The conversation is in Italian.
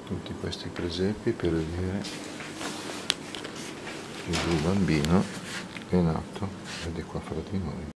tutti questi presepi per vedere il bambino è nato ed è qua fra di noi.